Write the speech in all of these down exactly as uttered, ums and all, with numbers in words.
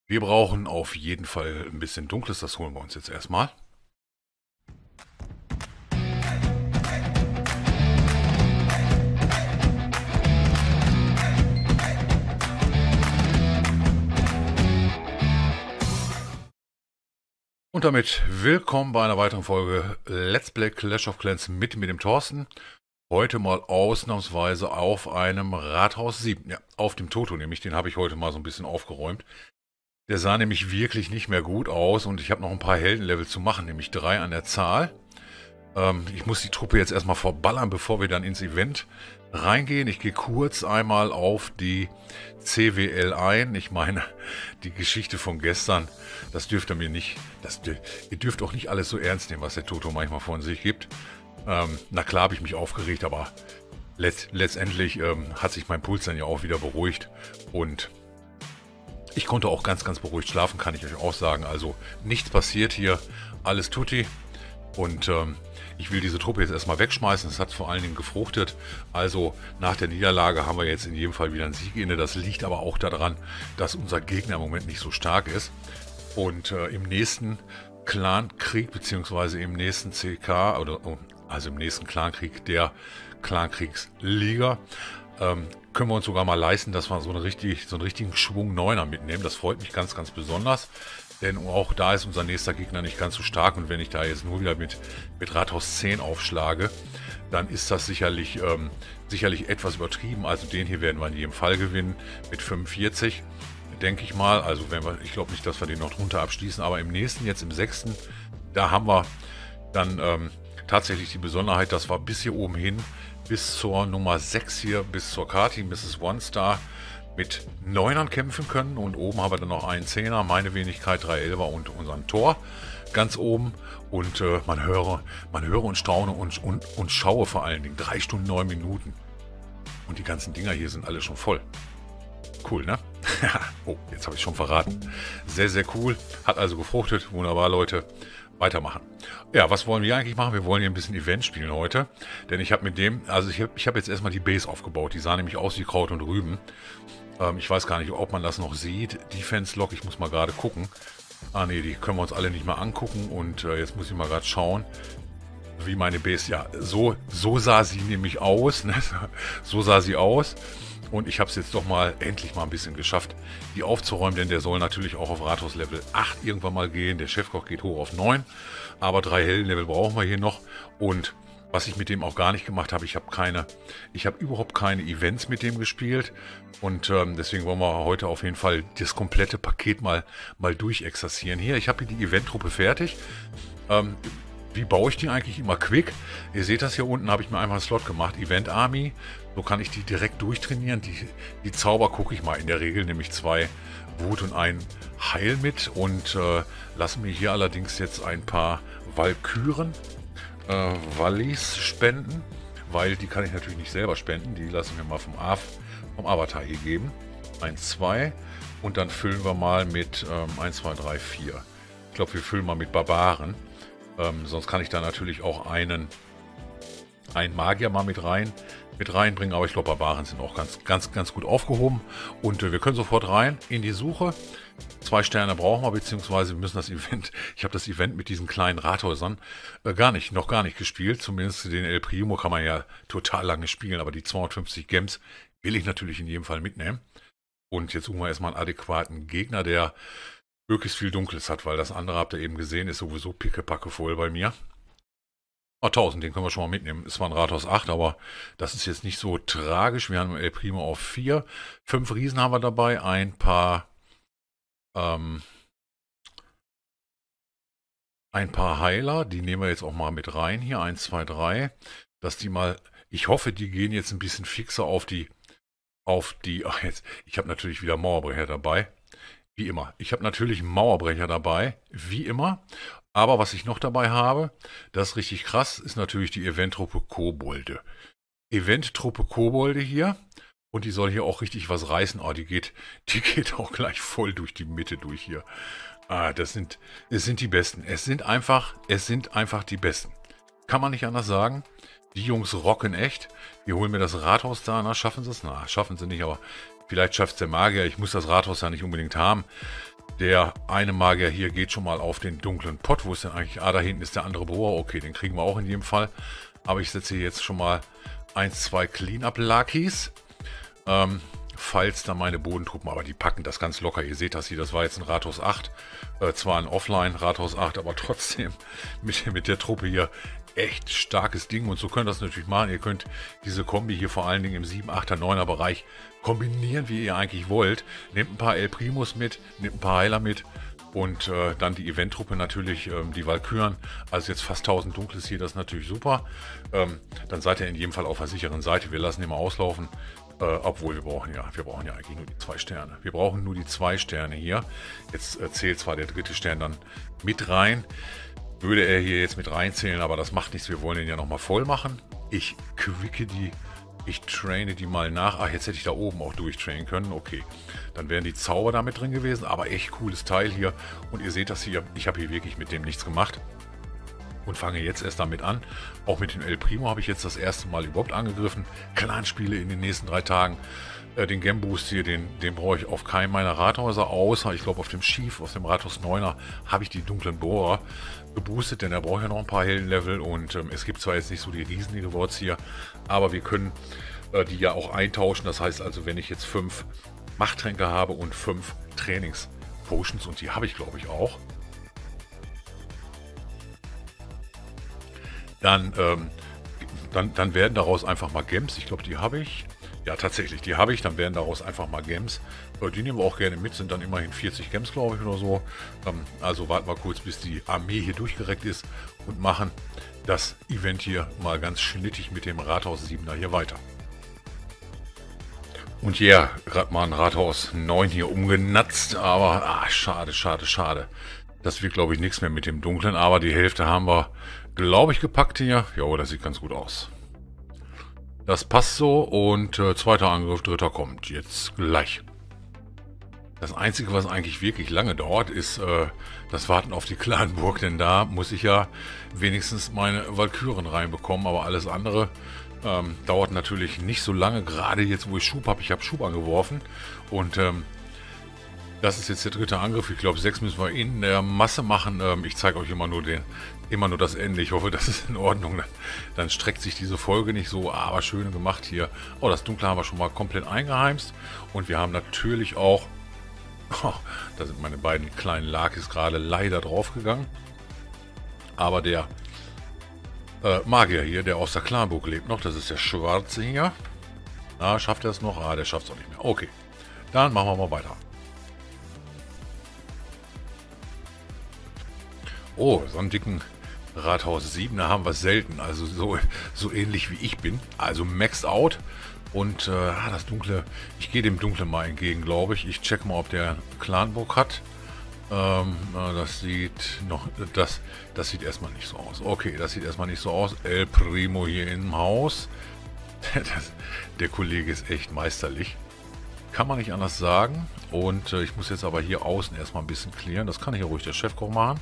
Wir brauchen auf jeden Fall ein bisschen Dunkles, das holen wir uns jetzt erstmal. Und damit willkommen bei einer weiteren Folge Let's Play Clash of Clans mit mir, dem Thorsten. Heute mal ausnahmsweise auf einem Rathaus sieben. Ja, auf dem Toto nämlich, den habe ich heute mal so ein bisschen aufgeräumt. Der sah nämlich wirklich nicht mehr gut aus und ich habe noch ein paar Heldenlevel zu machen, nämlich drei an der Zahl. Ähm, ich muss die Truppe jetzt erstmal verballern, bevor wir dann ins Event reingehen. Ich gehe kurz einmal auf die C W L ein. Ich meine, die Geschichte von gestern, das dürft ihr mir nicht, das, ihr dürft auch nicht alles so ernst nehmen, was der Toto manchmal von sich gibt. Ähm, na klar habe ich mich aufgeregt, aber letzt, letztendlich ähm, hat sich mein Puls dann ja auch wieder beruhigt und ich konnte auch ganz, ganz beruhigt schlafen, kann ich euch auch sagen. Also nichts passiert hier, alles tutti. Und ähm, ich will diese Truppe jetzt erstmal wegschmeißen. Es hat vor allen Dingen gefruchtet. Also nach der Niederlage haben wir jetzt in jedem Fall wieder einen Sieg inne. Das liegt aber auch daran, dass unser Gegner im Moment nicht so stark ist. Und äh, im nächsten Clankrieg, beziehungsweise im nächsten C K, oder also im nächsten Clankrieg der Clankriegsliga, ähm, können wir uns sogar mal leisten, dass wir so, eine richtig, so einen richtigen Schwung Neuner mitnehmen. Das freut mich ganz, ganz besonders. Denn auch da ist unser nächster Gegner nicht ganz so stark. Und wenn ich da jetzt nur wieder mit, mit Rathaus zehn aufschlage, dann ist das sicherlich, ähm, sicherlich etwas übertrieben. Also den hier werden wir in jedem Fall gewinnen mit fünfundvierzig, denke ich mal. Also wenn wir, ich glaube nicht, dass wir den noch drunter abschließen. Aber im nächsten, jetzt im sechsten, da haben wir dann ähm, tatsächlich die Besonderheit, dass wir bis hier oben hin, bis zur Nummer sechs hier, bis zur Kati, Misses One Star, mit Neunern kämpfen können. Und oben haben wir dann noch einen Zehner, meine Wenigkeit, drei Elfer und unseren Tor ganz oben. Und äh, man höre, man höre und staune und, und, und schaue vor allen Dingen. Drei Stunden, neun Minuten. Und die ganzen Dinger hier sind alle schon voll. Cool, ne? Oh, jetzt habe ich schon verraten. Sehr, sehr cool. Hat also gefruchtet. Wunderbar, Leute. Weitermachen. Ja, was wollen wir eigentlich machen? Wir wollen hier ein bisschen Event spielen heute. Denn ich habe mit dem, also ich habe ich hab jetzt erstmal die Base aufgebaut. Die sah nämlich aus wie Kraut und Rüben. Ähm, ich weiß gar nicht, ob man das noch sieht. Defense Log, ich muss mal gerade gucken. Ah ne, die können wir uns alle nicht mal angucken. Und äh, jetzt muss ich mal gerade schauen, wie meine Base, ja, so, so sah sie nämlich aus. Ne? So sah sie aus. Und ich habe es jetzt doch mal endlich mal ein bisschen geschafft, die aufzuräumen, denn der soll natürlich auch auf Rathaus Level acht irgendwann mal gehen. Der Chefkoch geht hoch auf neun, aber drei Heldenlevel brauchen wir hier noch. Und was ich mit dem auch gar nicht gemacht habe, ich habe keine, ich habe überhaupt keine Events mit dem gespielt. Und ähm, deswegen wollen wir heute auf jeden Fall das komplette Paket mal, mal durchexerzieren. Hier, ich habe hier die Eventtruppe fertig. Ähm, Wie baue ich die eigentlich immer quick? Ihr seht das hier unten, habe ich mir einfach einen Slot gemacht. Event Army. So kann ich die direkt durchtrainieren. Die, die Zauber gucke ich mal in der Regel, nämlich zwei Wut und ein Heil mit. Und äh, lassen mir hier allerdings jetzt ein paar Valkyren, äh, Wallis spenden. Weil die kann ich natürlich nicht selber spenden. Die lassen wir mal vom, Av vom Avatar hier geben. eins, zwei. Und dann füllen wir mal mit ähm, eins, zwei, drei, vier. Ich glaube, wir füllen mal mit Barbaren. Ähm, sonst kann ich da natürlich auch einen, einen Magier mal mit rein mit reinbringen, aber ich glaube, Barbaren sind auch ganz, ganz, ganz gut aufgehoben. Und äh, wir können sofort rein in die Suche. Zwei Sterne brauchen wir, beziehungsweise wir müssen das Event, ich habe das Event mit diesen kleinen Rathäusern äh, gar nicht, noch gar nicht gespielt. Zumindest den El Primo kann man ja total lange spielen, aber die zweihundertfünfzig Gems will ich natürlich in jedem Fall mitnehmen. Und jetzt suchen wir erstmal einen adäquaten Gegner, der möglichst viel Dunkles hat, weil das andere, habt ihr eben gesehen, ist sowieso pickepacke voll bei mir. Oh, tausend, den können wir schon mal mitnehmen. Es war ein Rathaus acht, aber das ist jetzt nicht so tragisch. Wir haben El Primo auf vier. Fünf Riesen haben wir dabei. Ein paar, ähm, ein paar Heiler. Die nehmen wir jetzt auch mal mit rein hier. Eins, zwei, drei. Dass die mal, ich hoffe, die gehen jetzt ein bisschen fixer auf die, auf die, ach jetzt, ich habe natürlich wieder Mauerbrecher dabei. Wie immer. Ich habe natürlich einen Mauerbrecher dabei. Wie immer. Aber was ich noch dabei habe, das ist richtig krass, ist natürlich die Eventtruppe Kobolde. Eventtruppe Kobolde hier. Und die soll hier auch richtig was reißen. Oh, die geht, die geht auch gleich voll durch die Mitte durch hier. Ah, das sind, es sind die Besten. Es sind einfach, es sind einfach die Besten. Kann man nicht anders sagen. Die Jungs rocken echt. Die holen mir das Rathaus da. Na, schaffen sie es? Na, schaffen sie nicht, aber vielleicht schafft es der Magier. Ich muss das Rathaus ja nicht unbedingt haben. Der eine Magier hier geht schon mal auf den dunklen Pott. Wo ist denn eigentlich? Ah, da hinten ist der andere Bohrer. Okay, den kriegen wir auch in jedem Fall. Aber ich setze hier jetzt schon mal eins, zwei Clean-Up-Lakis. Ähm, falls da meine Bodentruppen, aber die packen das ganz locker. Ihr seht das hier, das war jetzt ein Rathaus acht. Äh, zwar ein Offline-Rathaus acht, aber trotzdem mit, mit der Truppe hier echt starkes Ding. Und so könnt ihr das natürlich machen. Ihr könnt diese Kombi hier vor allen Dingen im sieben, achter, neuner Bereich kombinieren, wie ihr eigentlich wollt. Nehmt ein paar El Primos mit, nehmt ein paar Heiler mit. Und äh, dann die Event-Truppe natürlich, ähm, die Valkyren. Also jetzt fast tausend Dunkles hier, das ist natürlich super. Ähm, dann seid ihr in jedem Fall auf der sicheren Seite. Wir lassen immer auslaufen. Äh, obwohl wir brauchen ja, wir brauchen ja eigentlich nur die zwei Sterne. Wir brauchen nur die zwei Sterne hier. Jetzt äh, zählt zwar der dritte Stern dann mit rein. Würde er hier jetzt mit reinzählen, aber das macht nichts. Wir wollen den ja nochmal voll machen. Ich quicke die, ich traine die mal nach. Ach, jetzt hätte ich da oben auch durchtrainen können. Okay, dann wären die Zauber da mit drin gewesen. Aber echt cooles Teil hier. Und ihr seht das hier, ich habe hier wirklich mit dem nichts gemacht. Und fange jetzt erst damit an. Auch mit dem El Primo habe ich jetzt das erste Mal überhaupt angegriffen. Clan-Spiele in den nächsten drei Tagen. Äh, den Gem-Boost hier, den, den brauche ich auf keinem meiner Rathäuser, außer, ich glaube, auf dem Chief, auf dem Rathaus neuner, habe ich die dunklen Bohrer geboostet, denn er braucht ja noch ein paar Heldenlevel. Und ähm, es gibt zwar jetzt nicht so die riesen Rewards hier, aber wir können äh, die ja auch eintauschen. Das heißt also, wenn ich jetzt fünf Machttränke habe und fünf Trainings-Potions, und die habe ich, glaube ich, auch, Dann, ähm, dann, dann werden daraus einfach mal Gems. Ich glaube, die habe ich. Ja, tatsächlich, die habe ich. Dann werden daraus einfach mal Gems. Äh, die nehmen wir auch gerne mit. Sind dann immerhin vierzig Gems, glaube ich, oder so. Ähm, also warten wir kurz, bis die Armee hier durchgereckt ist und machen das Event hier mal ganz schnittig mit dem Rathaus siebener hier weiter. Und ja, yeah, gerade mal ein Rathaus neun hier umgenatzt. Aber ah, schade, schade, schade. Das wird, glaube ich, nichts mehr mit dem Dunklen. Aber die Hälfte haben wir, glaube ich, gepackt hier. Ja, das sieht ganz gut aus. Das passt so. Und äh, zweiter Angriff, dritter kommt jetzt gleich. Das Einzige, was eigentlich wirklich lange dauert, ist äh, das Warten auf die Clanburg. Denn da muss ich ja wenigstens meine Valkyren reinbekommen. Aber alles andere ähm, dauert natürlich nicht so lange. Gerade jetzt, wo ich Schub habe. Ich habe Schub angeworfen. Und ähm, das ist jetzt der dritte Angriff. Ich glaube, sechs müssen wir in der Masse machen. Ähm, ich zeige euch immer nur den, immer nur das Ende. Ich hoffe, das ist in Ordnung. Dann, dann streckt sich diese Folge nicht so. Aber schön gemacht hier. Oh, das Dunkle haben wir schon mal komplett eingeheimst. Und wir haben natürlich auch... Oh, da sind meine beiden kleinen Lakis gerade leider draufgegangen. Aber der äh, Magier hier, der aus der Clanburg lebt noch, das ist der Schwarze hier. Na, schafft er es noch? Ah, der schafft es auch nicht mehr. Okay, dann machen wir mal weiter. Oh, so einen dicken Rathaus siebener haben wir selten. Also so, so ähnlich wie ich bin. Also maxed out. Und äh, das Dunkle, ich gehe dem Dunklen mal entgegen, glaube ich. Ich check mal, ob der Clanburg hat. Ähm, das sieht noch, das, das sieht erstmal nicht so aus. Okay, das sieht erstmal nicht so aus. El Primo hier im Haus. Das, der Kollege ist echt meisterlich. Kann man nicht anders sagen. Und äh, ich muss jetzt aber hier außen erstmal ein bisschen klären. Das kann hier ruhig der Chefkoch machen.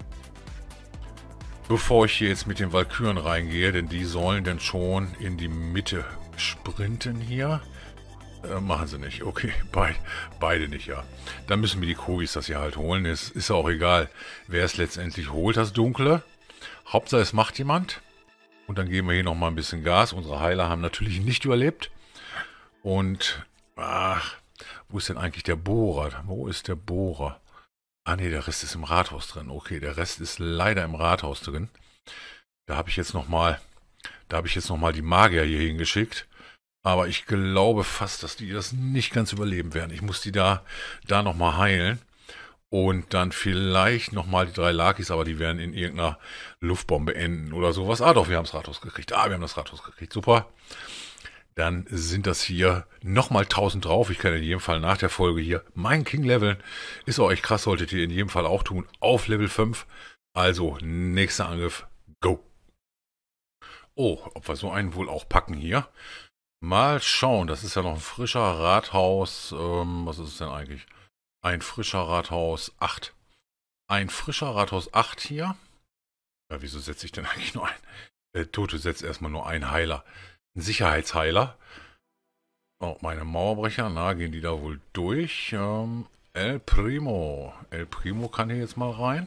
Bevor ich hier jetzt mit den Valkyren reingehe, denn die sollen dann schon in die Mitte sprinten hier. Äh, machen sie nicht. Okay, Be beide nicht, ja. Dann müssen wir die Kobis das hier halt holen. Es ist auch egal, wer es letztendlich holt, das Dunkle. Hauptsache es macht jemand. Und dann geben wir hier nochmal ein bisschen Gas. Unsere Heiler haben natürlich nicht überlebt. Und, ach, wo ist denn eigentlich der Bohrer? Wo ist der Bohrer? Ah ne, der Rest ist im Rathaus drin. Okay, der Rest ist leider im Rathaus drin. Da habe ich jetzt nochmal, da habe ich jetzt noch mal die Magier hier hingeschickt. Aber ich glaube fast, dass die das nicht ganz überleben werden. Ich muss die da, da nochmal heilen. Und dann vielleicht nochmal die drei Lakis, aber die werden in irgendeiner Luftbombe enden oder sowas. Ah doch, wir haben das Rathaus gekriegt. Ah, wir haben das Rathaus gekriegt. Super. Dann sind das hier nochmal tausend drauf. Ich kann in jedem Fall nach der Folge hier meinen King leveln. Ist auch echt krass, solltet ihr in jedem Fall auch tun. Auf Level fünf. Also, nächster Angriff. Go. Oh, ob wir so einen wohl auch packen hier. Mal schauen. Das ist ja noch ein frischer Rathaus. Ähm, was ist es denn eigentlich? Ein frischer Rathaus acht. Ein frischer Rathaus acht hier. Ja, wieso setze ich denn eigentlich nur ein? Äh, Toto setzt erstmal nur einen Heiler. Ein Sicherheitsheiler. Oh, meine Mauerbrecher, na, gehen die da wohl durch? Ähm, El Primo. El Primo kann hier jetzt mal rein.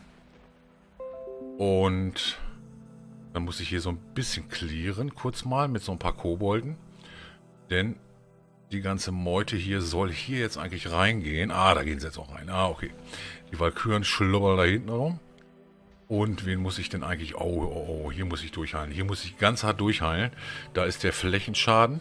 Und dann muss ich hier so ein bisschen clearen, kurz mal, mit so ein paar Kobolden. Denn die ganze Meute hier soll hier jetzt eigentlich reingehen. Ah, da gehen sie jetzt auch rein. Ah, okay. Die Walküren schlubbern da hinten rum. Und wen muss ich denn eigentlich... Oh, oh, oh, hier muss ich durchheilen. Hier muss ich ganz hart durchheilen. Da ist der Flächenschaden.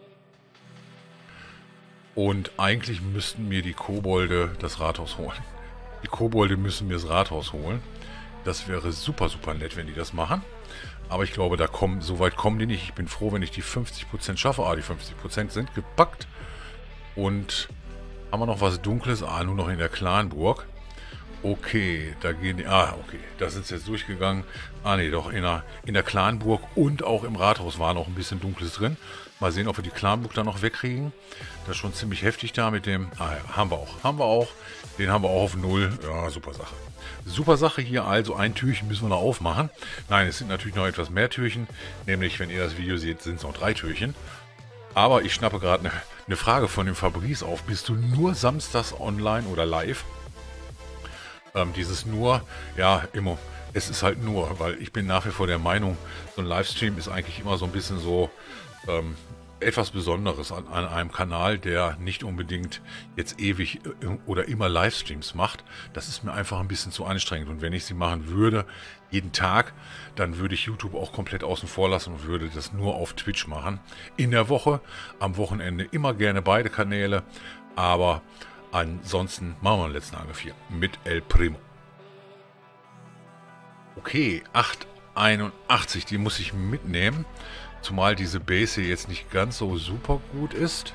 Und eigentlich müssten mir die Kobolde das Rathaus holen. Die Kobolde müssen mir das Rathaus holen. Das wäre super, super nett, wenn die das machen. Aber ich glaube, da kommen, so weit kommen die nicht. Ich bin froh, wenn ich die fünfzig Prozent schaffe. Ah, die fünfzig Prozent sind gepackt. Und haben wir noch was Dunkles? Ah, nur noch in der Clanburg. Okay, da gehen die... Ah, okay, da sind sie jetzt durchgegangen. Ah, nee, doch, in der, in der Clanburg und auch im Rathaus war noch ein bisschen Dunkles drin. Mal sehen, ob wir die Clanburg da noch wegkriegen. Das ist schon ziemlich heftig da mit dem... Ah, ja, haben wir auch. Haben wir auch. Den haben wir auch auf null. Ja, super Sache. Super Sache hier, also ein Türchen müssen wir noch aufmachen. Nein, es sind natürlich noch etwas mehr Türchen. Nämlich, wenn ihr das Video seht, sind es noch drei Türchen. Aber ich schnappe gerade eine, eine Frage von dem Fabrice auf. Bist du nur samstags online oder live? Ähm, dieses nur, ja, immer, es ist halt nur, weil ich bin nach wie vor der Meinung, so ein Livestream ist eigentlich immer so ein bisschen so ähm, etwas Besonderes an, an einem Kanal, der nicht unbedingt jetzt ewig oder immer Livestreams macht. Das ist mir einfach ein bisschen zu anstrengend. Und wenn ich sie machen würde, jeden Tag, dann würde ich YouTube auch komplett außen vor lassen und würde das nur auf Twitch machen. In der Woche, am Wochenende immer gerne beide Kanäle, aber ansonsten machen wir den letzten Angriff hier mit El Primo. Okay, acht einundachtzig, die muss ich mitnehmen. Zumal diese Base hier jetzt nicht ganz so super gut ist.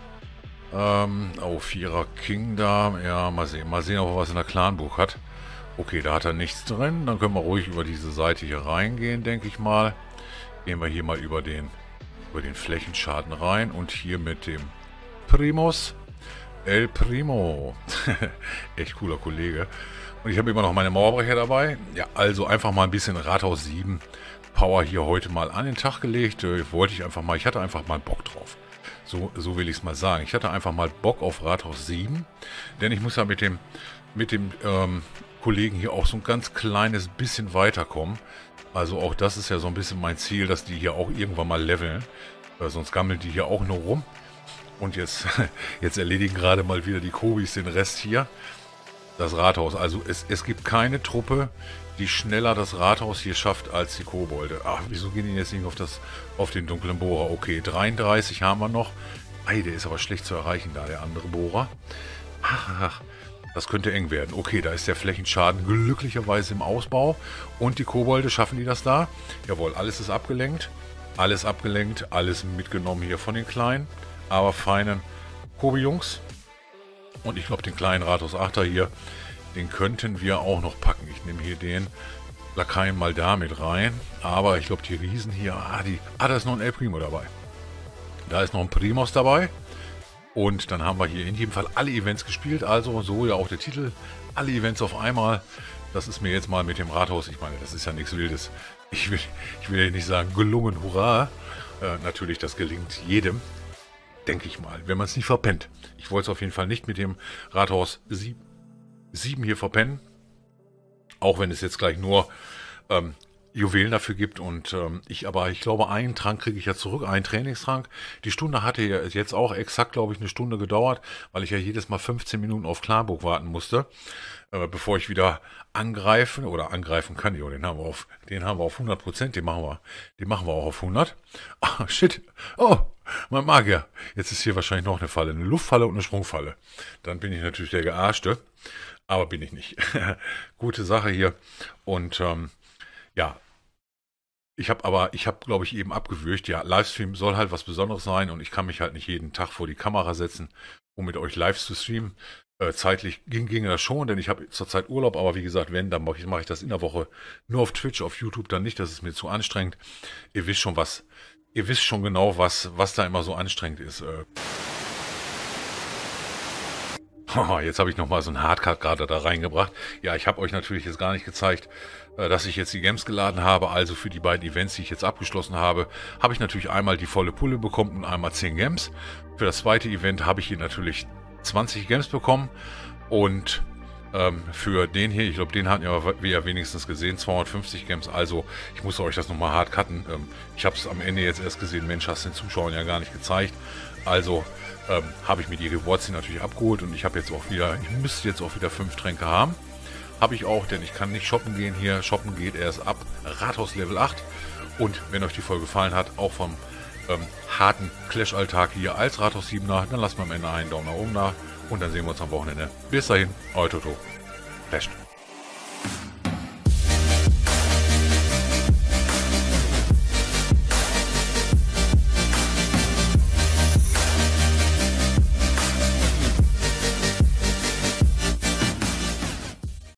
Ähm, oh, Vierer King da. Ja, mal sehen. Mal sehen, ob er was in der Clanburg hat. Okay, da hat er nichts drin. Dann können wir ruhig über diese Seite hier reingehen, denke ich mal. Gehen wir hier mal über den, über den Flächenschaden rein. Und hier mit dem Primus. El Primo. Echt cooler Kollege. Und ich habe immer noch meine Mauerbrecher dabei. Ja, also einfach mal ein bisschen Rathaus sieben Power hier heute mal an den Tag gelegt. Äh, wollte ich einfach mal, ich hatte einfach mal Bock drauf. So, so will ich es mal sagen. Ich hatte einfach mal Bock auf Rathaus sieben. Denn ich muss ja mit dem, mit dem ähm, Kollegen hier auch so ein ganz kleines bisschen weiterkommen. Also auch das ist ja so ein bisschen mein Ziel, dass die hier auch irgendwann mal leveln. Äh, sonst gammeln die hier auch nur rum. Und jetzt, jetzt erledigen gerade mal wieder die Kobis den Rest hier. Das Rathaus. Also es, es gibt keine Truppe, die schneller das Rathaus hier schafft als die Kobolde. Ach, wieso gehen die jetzt nicht auf, das, auf den dunklen Bohrer? Okay, dreiunddreißig haben wir noch. Ei, der ist aber schlecht zu erreichen da, der andere Bohrer. Ach, ach, das könnte eng werden. Okay, da ist der Flächenschaden glücklicherweise im Ausbau. Und die Kobolde, schaffen die das da? Jawohl, alles ist abgelenkt. Alles abgelenkt, alles mitgenommen hier von den Kleinen. Aber feinen Kobi-Jungs. Und ich glaube, den kleinen Rathaus achter hier, den könnten wir auch noch packen. Ich nehme hier den Lakaien mal da mit rein. Aber ich glaube, die Riesen hier, ah, die, ah, da ist noch ein El Primo dabei. Da ist noch ein Primus dabei. Und dann haben wir hier in jedem Fall alle Events gespielt. Also so ja auch der Titel. Alle Events auf einmal. Das ist mir jetzt mal mit dem Rathaus, ich meine, das ist ja nichts Wildes. Ich will, ich will ja nicht sagen, gelungen, hurra. Äh, natürlich, das gelingt jedem. Denke ich mal, wenn man es nicht verpennt. Ich wollte es auf jeden Fall nicht mit dem Rathaus sieben hier verpennen. Auch wenn es jetzt gleich nur ähm, Juwelen dafür gibt. Und ähm, ich aber, ich glaube, einen Trank kriege ich ja zurück, einen Trainingstrank. Die Stunde hatte ja jetzt auch exakt, glaube ich, eine Stunde gedauert, weil ich ja jedes Mal fünfzehn Minuten auf Clanburg warten musste, äh, bevor ich wieder angreifen oder angreifen kann. Jo, den haben wir auf, den haben wir auf hundert Prozent, den machen wir, den machen wir auch auf hundert. Ah, shit. Oh, mein Magier. Jetzt ist hier wahrscheinlich noch eine Falle, eine Luftfalle und eine Sprungfalle. Dann bin ich natürlich der Gearschte, aber bin ich nicht. Gute Sache hier. Und ähm, ja, ich habe aber, ich habe, glaube ich, eben abgewürgt, ja, Livestream soll halt was Besonderes sein und ich kann mich halt nicht jeden Tag vor die Kamera setzen, um mit euch live zu streamen. Äh, zeitlich ging, ginge das schon, denn ich habe zurzeit Urlaub, aber wie gesagt, wenn, dann mache ich, mache ich das in der Woche nur auf Twitch, auf YouTube dann nicht, das ist mir zu anstrengend. Ihr wisst schon was, ihr wisst schon genau, was, was da immer so anstrengend ist. Äh, Jetzt habe ich nochmal so einen Hardcut gerade da reingebracht. Ja, ich habe euch natürlich jetzt gar nicht gezeigt, dass ich jetzt die Gems geladen habe. Also für die beiden Events, die ich jetzt abgeschlossen habe, habe ich natürlich einmal die volle Pulle bekommen und einmal zehn Gems. Für das zweite Event habe ich hier natürlich zwanzig Gems bekommen. Und ähm, für den hier, ich glaube, den hatten wir ja wenigstens gesehen, zweihundertfünfzig Gems. Also, ich muss euch das nochmal hart cutten. Ähm, ich habe es am Ende jetzt erst gesehen. Mensch, hast den Zuschauern ja gar nicht gezeigt. Also, ähm, habe ich mir die Rewards hier natürlich abgeholt. Und ich habe jetzt auch wieder, ich müsste jetzt auch wieder fünf Tränke haben. Habe ich auch, denn ich kann nicht shoppen gehen hier. Shoppen geht erst ab Rathaus Level acht. Und wenn euch die Folge gefallen hat, auch vom ähm, harten Clash-Alltag hier als Rathaus siebener, dann lasst mal am Ende einen Daumen nach oben da. Und dann sehen wir uns am Wochenende. Bis dahin, euer Toto. Flasht.